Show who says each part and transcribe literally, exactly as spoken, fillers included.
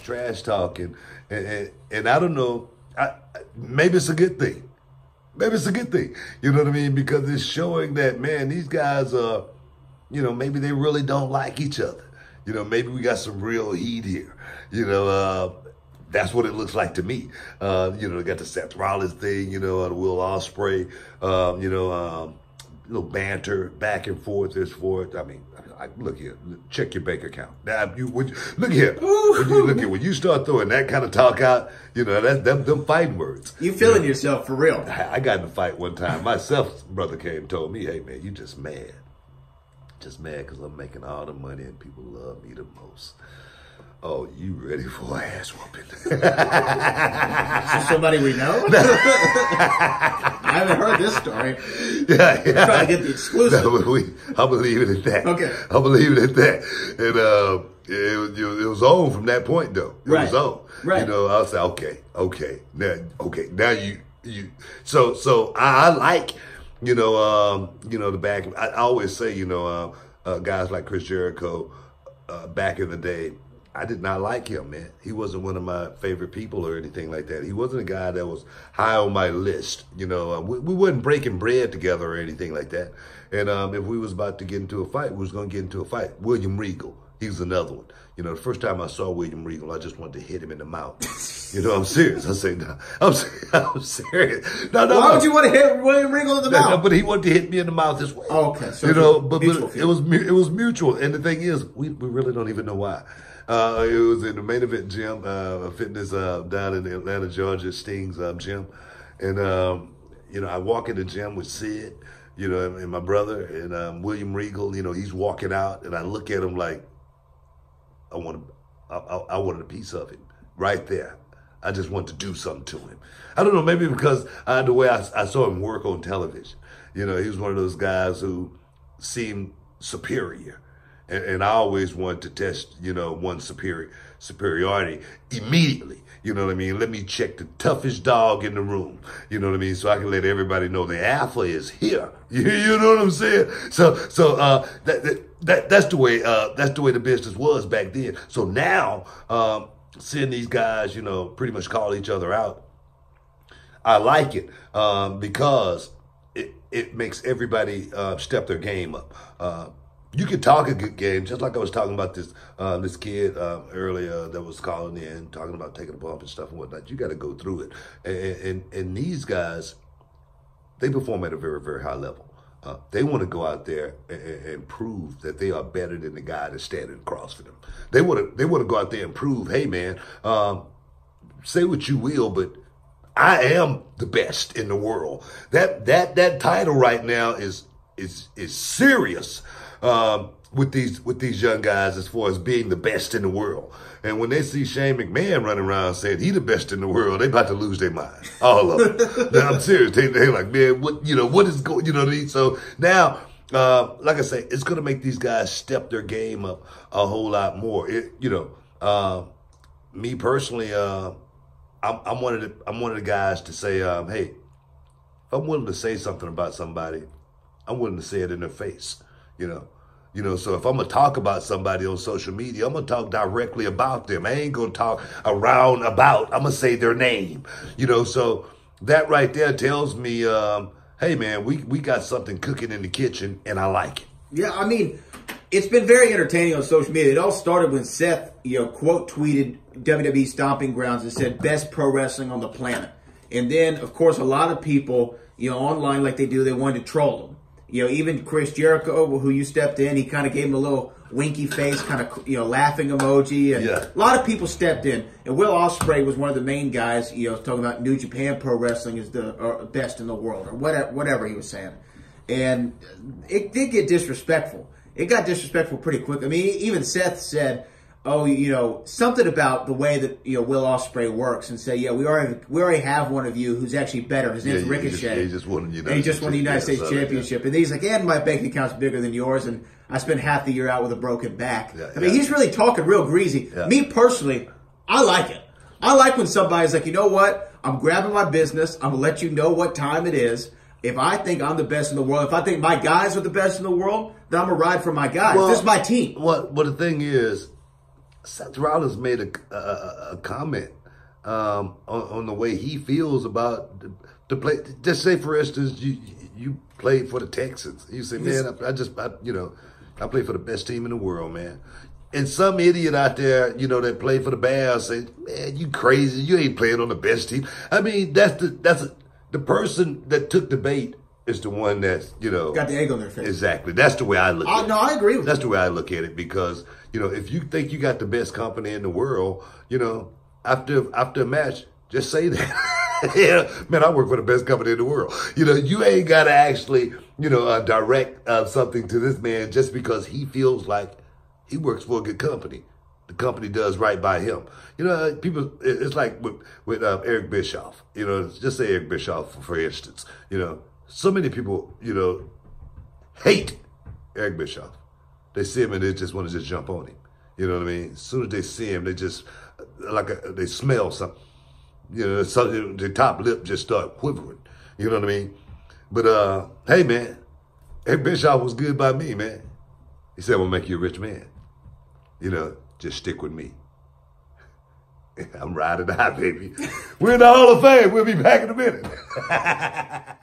Speaker 1: trash talking, and, and, and I don't know, I, maybe it's a good thing. Maybe it's a good thing. You know what I mean? Because it's showing that, man, these guys are, you know, maybe they really don't like each other. You know, maybe we got some real heat here. You know, uh, that's what it looks like to me. Uh, you know, they got the Seth Rollins thing, you know, uh, the Will Ospreay, um, you know, um, little banter back and forth, this forth. I mean, I, look here, check your bank account. Now, you, when, look here, when you, look here, when you start throwing that kind of talk out, you know, that them, them fighting words.
Speaker 2: You feeling
Speaker 1: you know,
Speaker 2: yourself for real.
Speaker 1: I, I got in a fight one time. Myself, brother came and told me, hey, man, you just mad. Just mad because I'm making all the money and people love me the most. Oh, you ready for an ass whooping?
Speaker 2: So somebody we know? I haven't heard this story.
Speaker 1: Yeah, yeah.
Speaker 2: I'm trying to get the exclusive.
Speaker 1: No, we, I'm going to leave it at that.
Speaker 2: Okay.
Speaker 1: I'm going to leave it at that. And uh, it, was, it was on from that point, though. It
Speaker 2: right.
Speaker 1: was on.
Speaker 2: Right.
Speaker 1: You know, I was like, okay, okay. Now, okay, now you, you. So, so I, I like, you know, um, you know, the back. I, I always say, you know, uh, uh, guys like Chris Jericho, uh, back in the day, I did not like him, man. He wasn't one of my favorite people or anything like that. He wasn't a guy that was high on my list. You know, uh, we, we wasn't breaking bread together or anything like that. And um, if we was about to get into a fight, we was going to get into a fight. William Regal, he was another one. You know, the first time I saw William Regal, I just wanted to hit him in the mouth. You know, I'm serious. I say, no, I'm, I'm serious. No, no,
Speaker 2: Why
Speaker 1: no.
Speaker 2: would you want to hit William Regal in the
Speaker 1: no,
Speaker 2: mouth?
Speaker 1: No, but he wanted to hit me in the mouth as well.
Speaker 2: Oh, okay. So
Speaker 1: you know, but, but
Speaker 2: mutual
Speaker 1: it was it was mutual. And the thing is, we, we really don't even know why. Uh, it was in the Main Event gym, uh, fitness uh, down in Atlanta, Georgia, Sting's um, gym. And, um, you know, I walk in the gym with Sid, you know, and my brother, and um, William Regal, you know, he's walking out, and I look at him like, I want I, I, I wanted a piece of him right there. I just want to do something to him. I don't know, maybe because uh, the way I, I saw him work on television. You know, he was one of those guys who seemed superior. And, and I always wanted to test, you know, one's superior, superiority immediately. You know what I mean? Let me check the toughest dog in the room. You know what I mean? So I can let everybody know the alpha is here. You, you know what I'm saying? So, so, uh, that, that, that that's the way, uh, that's the way the business was back then. So now, um, seeing these guys, you know, pretty much call each other out, I like it, um, because it, it makes everybody, uh, step their game up. Uh, You can talk a good game, just like I was talking about this uh, this kid uh, earlier that was calling in, talking about taking a bump and stuff and whatnot. You got to go through it. And, and, and these guys, they perform at a very, very high level. Uh, they want to go out there and, and prove that they are better than the guy that's standing across from them. They want to they want to go out there and prove, hey, man, um, say what you will, but I am the best in the world. That that that title right now is is is serious. Um, with these with these young guys as far as being the best in the world. And when they see Shane McMahon running around saying he the best in the world, they about to lose their mind. All of them. Now, I'm serious. They, they like, man, what, you know, what is going, you know what I mean? So now, uh, like I say, it's going to make these guys step their game up a whole lot more. It, you know, uh, me personally, uh, I'm, I'm one of the, I'm one of the guys to say, um, hey, if I'm willing to say something about somebody, I'm willing to say it in their face. You know, you know, so if I'm going to talk about somebody on social media, I'm going to talk directly about them. I ain't going to talk around about. I'm going to say their name, you know, so that right there tells me, um, hey, man, we, we got something cooking in the kitchen and I like it.
Speaker 2: Yeah, I mean, it's been very entertaining on social media. It all started when Seth, you know, quote tweeted W W E Stomping Grounds and said best pro wrestling on the planet. And then, of course, a lot of people, you know, online like they do, they wanted to troll them. You know, even Chris Jericho, who you stepped in, he kind of gave him a little winky face, kind of, you know, laughing emoji. And
Speaker 1: yeah.
Speaker 2: A lot of people stepped in. And Will Ospreay was one of the main guys, you know, talking about New Japan Pro Wrestling is the or best in the world, or whatever, whatever he was saying. And it did get disrespectful. It got disrespectful pretty quick. I mean, even Seth said, oh, you know, something about the way that, you know, Will Ospreay works and say, yeah, we already we already have one of you who's actually better. His name's
Speaker 1: yeah,
Speaker 2: Ricochet.
Speaker 1: He just, he just won the United,
Speaker 2: and he just won the United States
Speaker 1: yeah,
Speaker 2: Championship.
Speaker 1: Yeah.
Speaker 2: And he's like, yeah, my bank account's bigger than yours, and I spent half the year out with a broken back.
Speaker 1: Yeah,
Speaker 2: I mean,
Speaker 1: yeah.
Speaker 2: he's really talking real greasy.
Speaker 1: Yeah.
Speaker 2: Me personally, I like it. I like when somebody's like, you know what? I'm grabbing my business. I'm going to let you know what time it is. If I think I'm the best in the world, if I think my guys are the best in the world, then I'm going to ride for my guys.
Speaker 1: Well,
Speaker 2: this is my team.
Speaker 1: What, well, the thing is, Seth Rollins made a, a, a comment um, on, on the way he feels about the, the play. Just say, for instance, you you played for the Texans. You say, man, I, I just, I, you know, I play for the best team in the world, man. And some idiot out there, you know, that played for the Bears say, man, you crazy. You ain't playing on the best team. I mean, that's the, that's a, the person that took the bait is the one that's, you know.
Speaker 2: Got the egg on their face.
Speaker 1: Exactly. That's the way I look
Speaker 2: I,
Speaker 1: at it.
Speaker 2: No, I agree with
Speaker 1: That's
Speaker 2: you.
Speaker 1: the way I look at it because, you know, if you think you got the best company in the world, you know, after after a match, just say that. Yeah, man, I work for the best company in the world. You know, you ain't got to actually, you know, uh, direct uh, something to this man just because he feels like he works for a good company. The company does right by him. You know, people, it's like with, with uh, Eric Bischoff. You know, just say Eric Bischoff, for, for instance. You know, so many people, you know, hate Eric Bischoff. They see him and they just want to just jump on him. You know what I mean? As soon as they see him, they just, like, a, they smell something. You know, something, the top lip just start quivering. You know what I mean? But, uh, hey, man, Eric Bischoff was good by me, man. He said, I'm going to make you a rich man. You know, just stick with me. I'm riding high, baby. We're in the Hall of Fame. We'll be back in a minute.